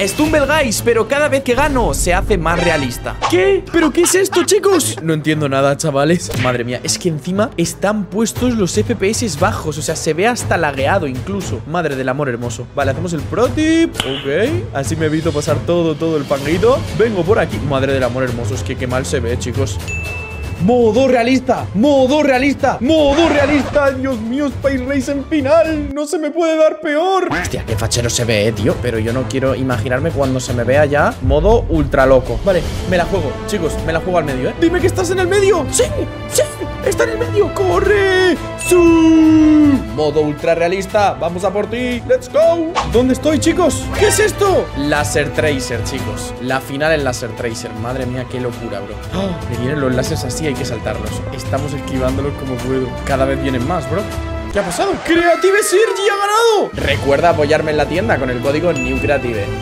Stumble Guys, pero cada vez que gano se hace más realista. ¿Qué? ¿Pero qué es esto, chicos? No entiendo nada, chavales. Madre mía, es que encima están puestos los FPS bajos. O sea, se ve hasta lagueado incluso. Madre del amor hermoso. Vale, hacemos el pro tip. Ok, así me evito pasar todo el fanguito. Vengo por aquí. Madre del amor hermoso, es que qué mal se ve, chicos. Modo realista, modo realista, modo realista. Dios mío, Space Race en final. No se me puede dar peor. Hostia, qué fachero se ve, tío. Pero yo no quiero imaginarme cuando se me vea ya modo ultra loco. Vale, me la juego, chicos, me la juego al medio, Dime que estás en el medio. Sí, sí, está en el medio. ¡Corre! ¡Sí! Modo ultra realista, vamos a por ti. ¡Let's go! ¿Dónde estoy, chicos? ¿Qué es esto? Laser Tracer, chicos. La final en Laser Tracer. Madre mía, qué locura, bro. Me vienen los láseres así, hay que saltarlos. Estamos esquivándolos como puedo. Cada vez vienen más, bro. ¿Qué ha pasado? ¡Creative Sergi ha ganado! Recuerda apoyarme en la tienda con el código NewCreative.